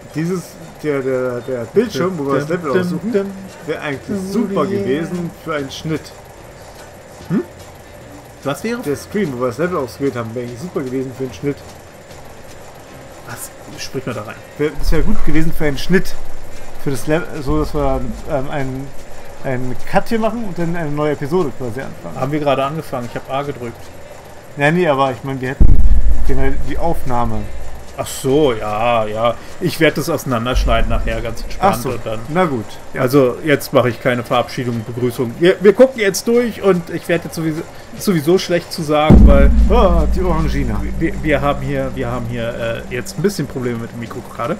der Bildschirm, wo wir das Level aussuchen, wäre eigentlich super gewesen für einen Schnitt. Hm? Was wäre? Der Screen, wo wir das Level ausgewählt haben, wäre eigentlich super gewesen für einen Schnitt. Was? Sprich mal da rein. Das wäre gut gewesen für einen Schnitt. Für das Level, so dass wir einen Cut hier machen und dann eine neue Episode quasi anfangen. Haben wir gerade angefangen? Ich habe A gedrückt. Ja, nee, aber ich meine, wir hätten generell die Aufnahme. Ach so, ja, ja. Ich werde das auseinanderschneiden nachher, ganz entspannt. Ach so, und dann, na gut. Ja. Also jetzt mache ich keine Verabschiedung, Begrüßung. Wir gucken jetzt durch und ich werde jetzt sowieso schlecht zu sagen, weil die Orangina. Wir haben hier jetzt ein bisschen Probleme mit dem Mikro gerade.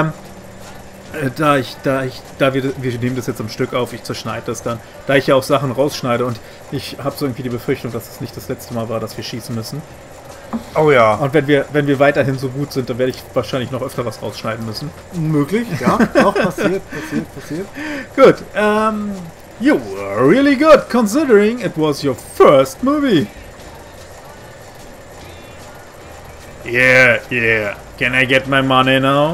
Wir nehmen das jetzt am Stück auf, ich zerschneide das dann, da ich ja auch Sachen rausschneide und ich habe so irgendwie die Befürchtung, dass es nicht das letzte Mal war, dass wir schießen müssen. Oh ja. Und wenn wir weiterhin so gut sind, dann werde ich wahrscheinlich noch öfter was rausschneiden müssen. Möglich, ja. Doch, passiert. Gut, you were really good, considering it was your first movie. Yeah. Can I get my money now?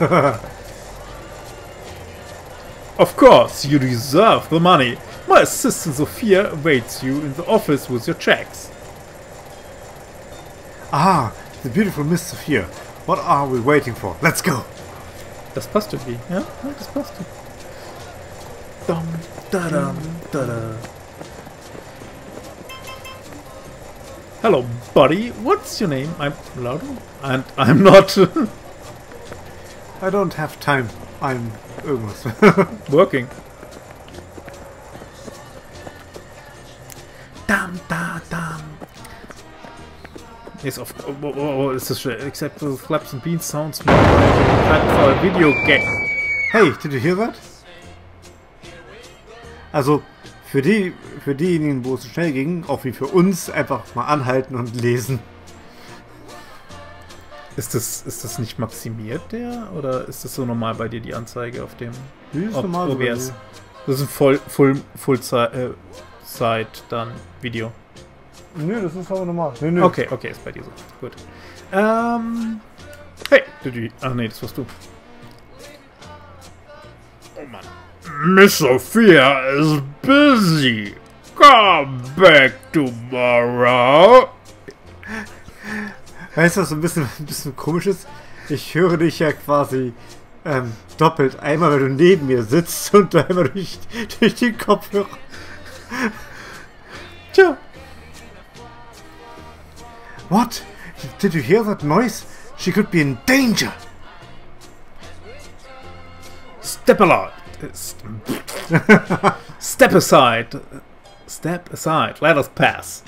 Of course, you deserve the money. My assistant Sophia awaits you in the office with your checks. Ah, the beautiful Miss Sophia. What are we waiting for? Let's go. Das passt irgendwie, ja? Das passt. Dum, da-dum, da-da. Hello, buddy. What's your name? I'm Laudo. And I'm not... I don't have time. I'm irgendwas. working. Dum, da, dum. Yes, of this is except for the flaps and beans sounds more like for a video game. Hey, did you hear that? Also, für diejenigen, wo es so schnell ging, auch wie für uns, einfach mal anhalten und lesen. Ist das nicht maximiert, der? Oder ist das so normal bei dir, die Anzeige auf dem normal OBS? Das ist ein Full-Zeit dann Video. Nö, das ist aber normal. Nö. Okay, ist bei dir so. Gut. Hey, ach nee, das warst du. Oh Mann. Miss Sophia is busy. Come back tomorrow. Weißt du, was ein bisschen komisch ist? Ich höre dich ja quasi doppelt. Einmal, weil du neben mir sitzt und einmal durch den Kopfhörer. Tja. What? Did you hear that noise? She could be in danger. Step aside. Step aside. Step aside. Let us pass.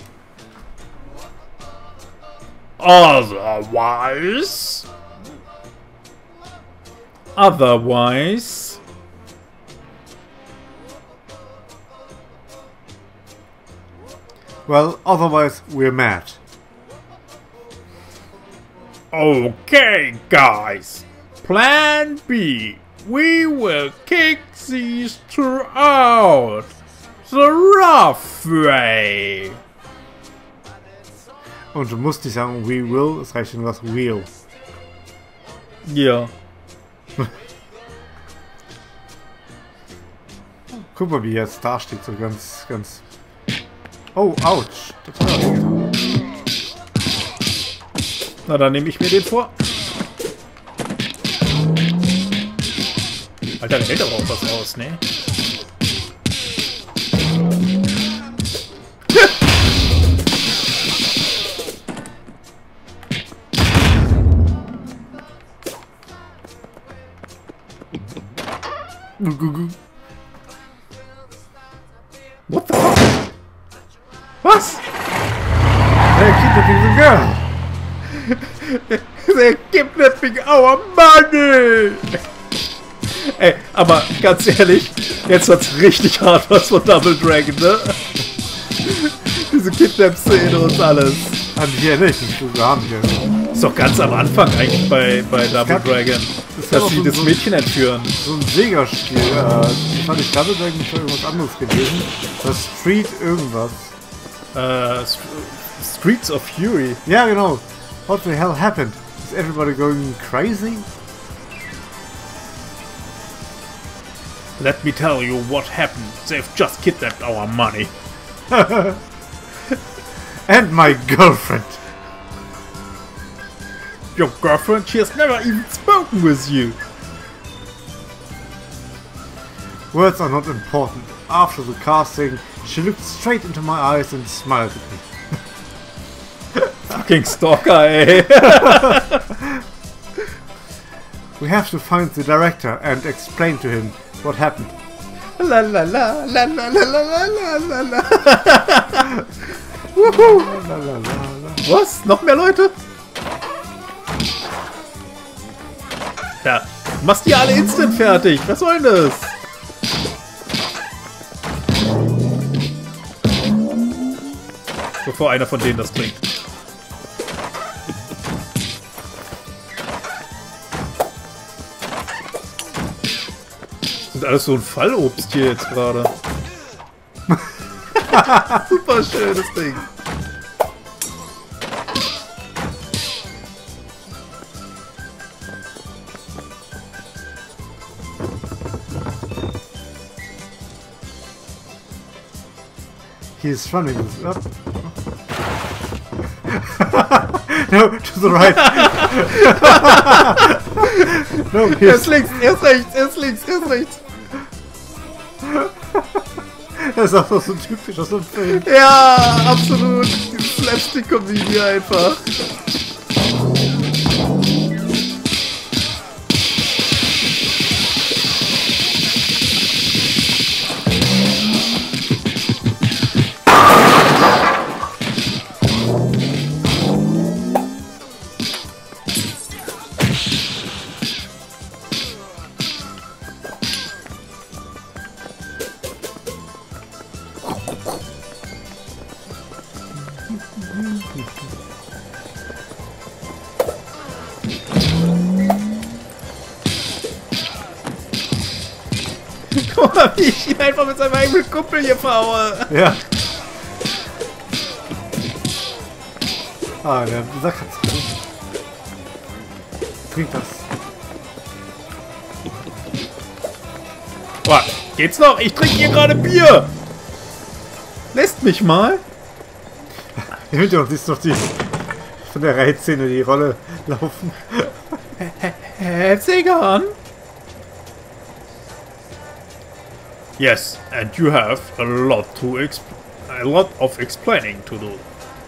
Otherwise. Well, otherwise we're mad. Okay, guys. Plan B. We will kick these two out the rough way. Und du musst nicht sagen, we will, es reicht nur das will. Ja. Guck mal, wie jetzt da steht, so ganz... Oh, ouch. Das hat er getan. Na, dann nehme ich mir den vor. Alter, der hält aber auch was aus, ne? What the fuck? Was? They're kidnapping the girl. They're kidnapping our money. Ey, aber ganz ehrlich, jetzt wird's richtig hart was von Double Dragon, ne? Diese Kidnap-Szene und alles. An hier nicht, wir haben hier. Ist doch ganz am Anfang eigentlich bei Double Dragon, dass sie das Mädchen entführen. So ein Sega-Spiel, ich fand nicht Double Dragon für irgendwas anderes gewesen. Das Street irgendwas. Streets of Fury. Ja, genau. What the hell happened? Is everybody going crazy? Let me tell you what happened. They've just kidnapped our money. And my girlfriend. Your girlfriend? She has never even spoken with you. Words are not important. After the casting, she looked straight into my eyes and smiled at me. Fucking stalker, eh? We have to find the director and explain to him what happened. La la la la la la la la la la. Wuhu. La, la, la, la. Was? Noch mehr Leute? Ja, machst die alle instant fertig. Was soll denn das? Bevor einer von denen das trinkt. Sind alles so ein Fallobst hier jetzt gerade. Super schönes Ding. He is running this up. No, to the right. No, Erst links, erst rechts, erst links, erst rechts. Das ist auch so typisch aus dem Film. Ja, absolut. Die Slapstick-Comedy einfach. Guck mal, wie ich ihn einfach mit seinem eigenen Kumpel hier verhaue. Ja. Ah, der Sack hat's. Trink das. Boah, geht's noch? Ich trinke hier gerade Bier. Lässt mich mal. Im Hintergrund siehst du doch die von der Reitszene die Rolle laufen. Segan? Yes, and you have a lot of explaining to do.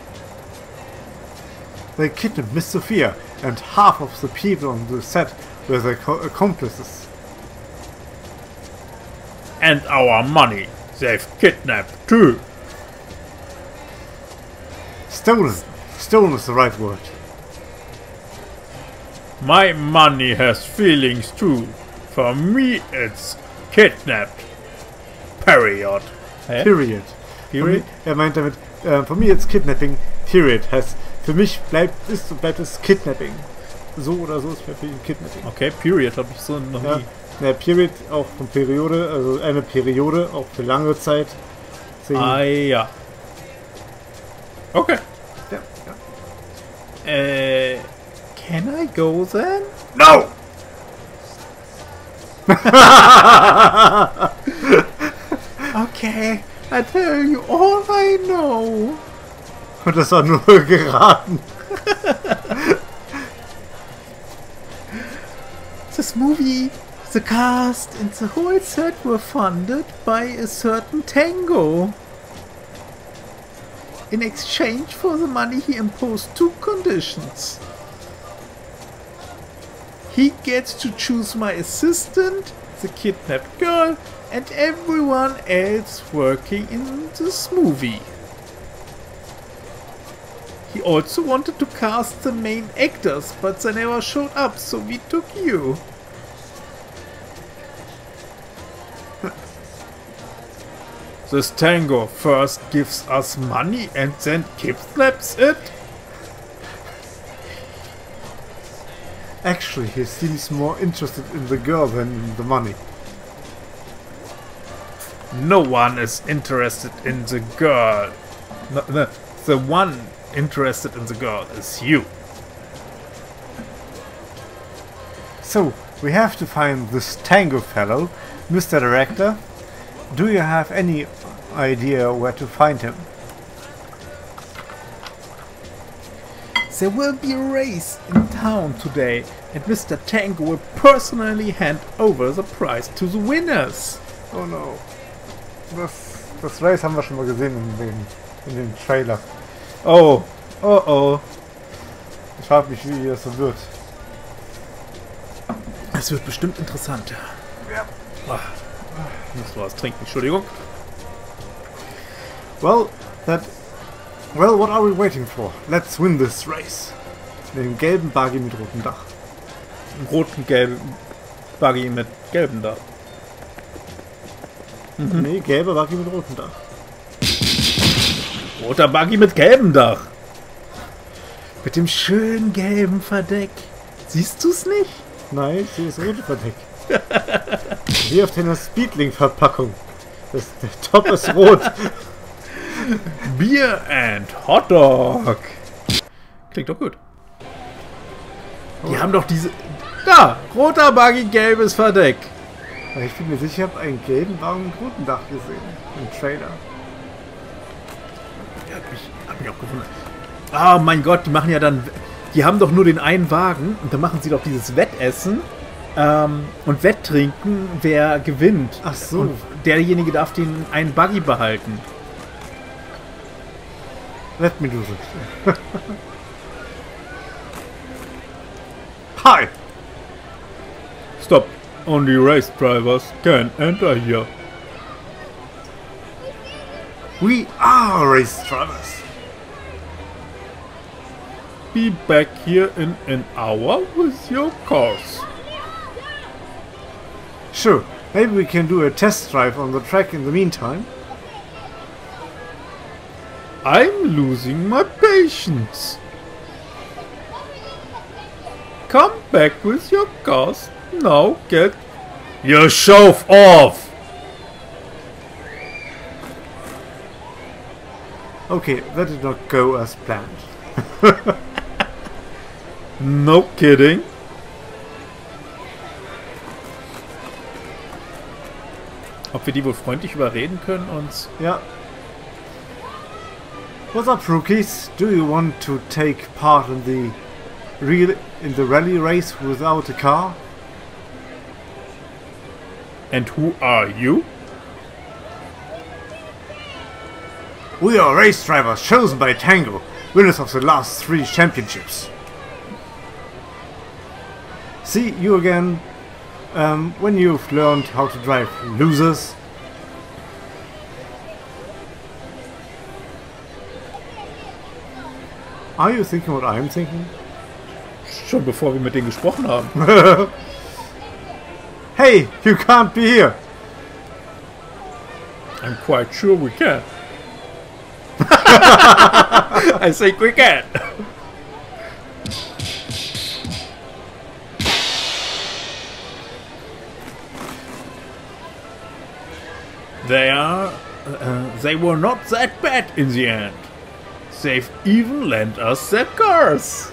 They kidnapped Miss Sophia, and half of the people on the set were their accomplices. And our money, they've kidnapped too. Stolen. Stolen is the right word. My money has feelings too. For me, it's kidnapped. Period. Hä? Period. Period? Er meint damit, for me it's kidnapping, period. Heißt, für mich bleibt es Kidnapping. So oder so ist für mich Kidnapping. Okay, Period habe ich so noch Ja. nie. Ja, Period auch von Periode, also eine Periode, auch für lange Zeit. Deswegen, Ah ja. Okay. ja, ja. Can I go then? No! Okay, I tell you all I know. Und das war nur geraten. This movie, the cast and the whole set were funded by a certain Tango. In exchange for the money he imposed two conditions. He gets to choose my assistant, the kidnapped girl, and everyone else working in this movie. He also wanted to cast the main actors, but they never showed up, so we took you. This Tango first gives us money and then kidnaps it? Actually, he seems more interested in the girl than in the money. No one is interested in the girl. No, the one interested in the girl is you. So, we have to find this Tango fellow Mr. Director, do you have any idea where to find him? There will be a race in town today, and Mr. Tango will personally hand over the prize to the winners. Oh no. Das Race haben wir schon mal gesehen in dem Trailer. Oh, oh oh. Ich frage mich, wie das so wird. Es wird bestimmt interessant. Ja. Ich muss was trinken, Entschuldigung. Well, what are we waiting for? Let's win this race. Den gelben Buggy mit rotem Dach. Einen roten, gelben Buggy mit gelbem Dach. Nee, gelber Buggy mit rotem Dach. Roter Buggy mit gelbem Dach. Mit dem schönen gelben Verdeck. Siehst du's nicht? Nein, ich sehe das rote Verdeck. Wie auf der Speedling-Verpackung. Der Top ist rot. Beer and Hot Dog. Klingt doch gut. Die haben doch diese... Da! Roter Buggy, gelbes Verdeck. Ich bin mir sicher, ich habe einen gelben Wagen mit rotem Dach gesehen. Im Trailer. Hat mich auch gewundert. Ah, mein Gott, die machen ja dann... Die haben doch nur den einen Wagen und dann machen sie doch dieses Wettessen und Wetttrinken, wer gewinnt. Ach so. Und derjenige darf den einen Buggy behalten. Let me do this. Hi! Stop. Only race drivers can enter here. We are race drivers. Be back here in an hour with your cars. Sure, maybe we can do a test drive on the track in the meantime. I'm losing my patience. Come back with your cars. Now get your show off. Okay, that did not go as planned. No kidding. Ob wir die wohl freundlich überreden können, uns... Ja. What's up, rookies? Do you want to take part in the rally race without a car? And who are you? We are race drivers chosen by Tango, winners of the last 3 championships. See you again when you've learned how to drive, losers. Are you thinking what I'm thinking? Schon bevor wir mit denen gesprochen haben. Hey, you can't be here. I'm quite sure we can. I think we can. They were not that bad in the end. They've even lent us their cars.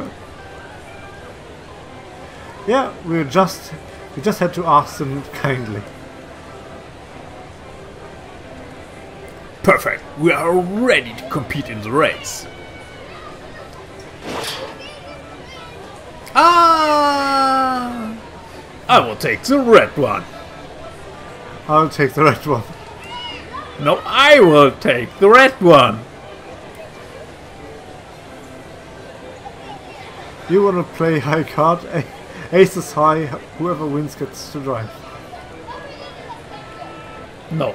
Yeah, we just had to ask them kindly. Perfect. We are ready to compete in the race. Ah! I will take the red one. I'll take the red one. No, I will take the red one. You wanna play high card? Aces high, whoever wins gets to drive. No.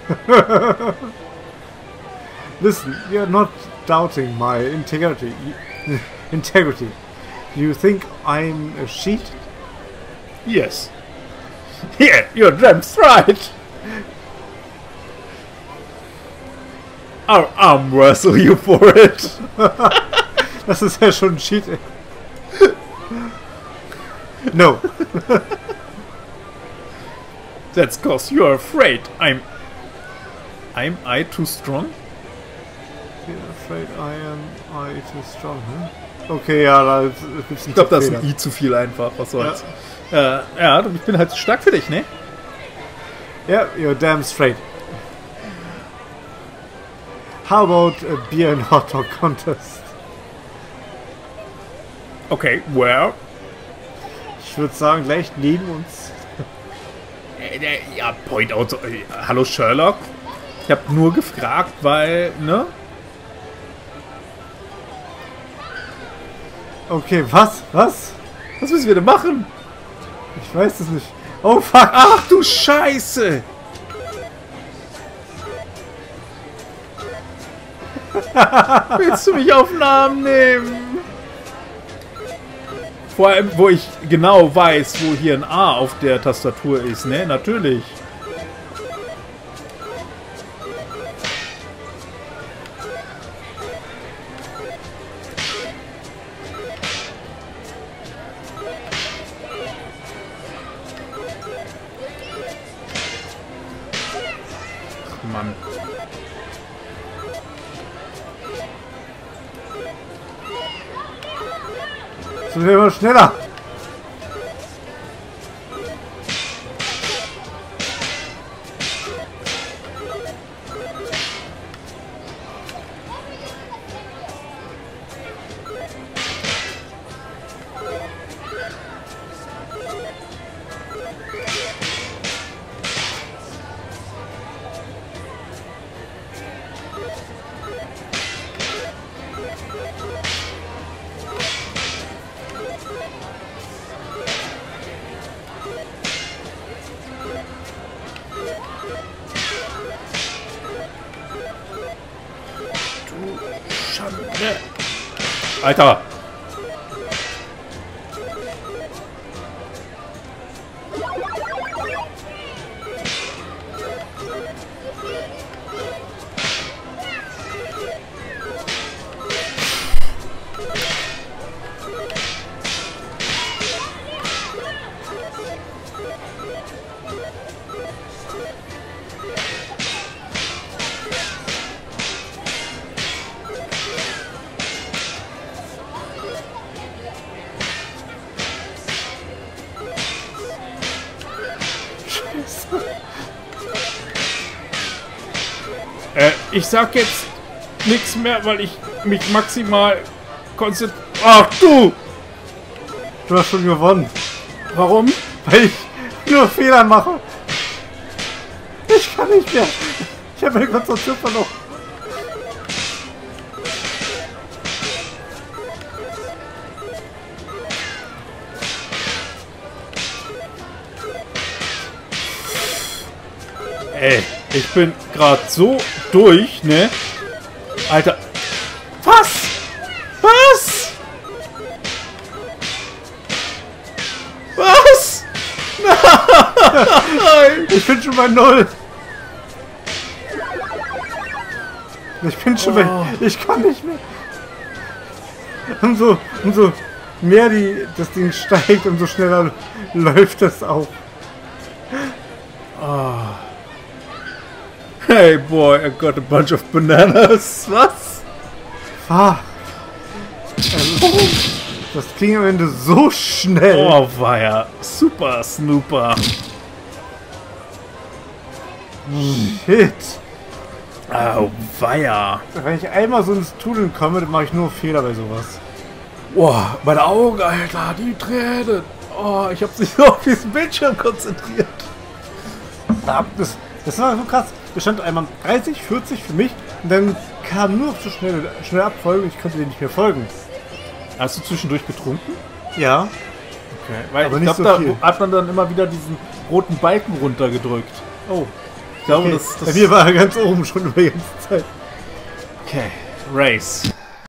Listen, you're not doubting my integrity. Integrity. You think I'm a cheat? Yes. Yeah, you're damn right. I'll arm wrestle you for it. Das ist ja schon Cheating. No. That's cause you're afraid I'm I too strong? You're afraid I too strong, huh? Okay, ja, da gibt's einen Ich glaube, das ist Fehler. ein I zu viel einfach. Was soll's. Ja, ich bin halt zu stark für dich, ne? Yeah, you're damn straight. How about a beer and hot dog contest? Okay, where? Ich würde sagen, gleich neben uns. Ja, point out. Hallo Sherlock? Ich habe nur gefragt, weil, ne? Okay, was? Was? Was müssen wir denn machen? Ich weiß es nicht. Oh fuck! Ach du Scheiße! Willst du mich auf den Arm nehmen? Vor allem, wo ich genau weiß, wo hier ein A auf der Tastatur ist, ne? Natürlich. Mann. So werden wir schneller. Alter! Ich sag jetzt nichts mehr, weil ich mich maximal konzentriere. Ach du! Du hast schon gewonnen. Warum? Weil ich nur Fehler mache. Ich kann nicht mehr. Ich habe meine Konzentration verloren. Ey, ich bin gerade so durch, ne? Alter. Was? Was? Was? Nein! Ich bin schon bei 0. Ich bin schon bei... Ich kann nicht mehr. Umso mehr das Ding steigt, umso schneller läuft es auch. Hey boy, I got a bunch of bananas. Was? Fuck. Das ging am Ende so schnell. Oh weia. Super Snooper. Shit. Oh weia. Wenn ich einmal so ins Tunneln komme, dann mache ich nur Fehler bei sowas. Boah, meine Augen, Alter, die Tränen. Oh, ich habe mich so auf diesen Bildschirm konzentriert. Das war so krass. Es stand einmal 30, 40 für mich und dann kam nur noch so schnell Abfolge und ich konnte dem nicht mehr folgen. Hast du zwischendurch getrunken? Ja. Okay. Weil Aber ich nicht glaube, so viel. da hat man dann immer wieder diesen roten Balken runtergedrückt. Oh. Ich glaube, Okay. das Bei mir war er ganz oben schon über die ganze Zeit. Okay. Race.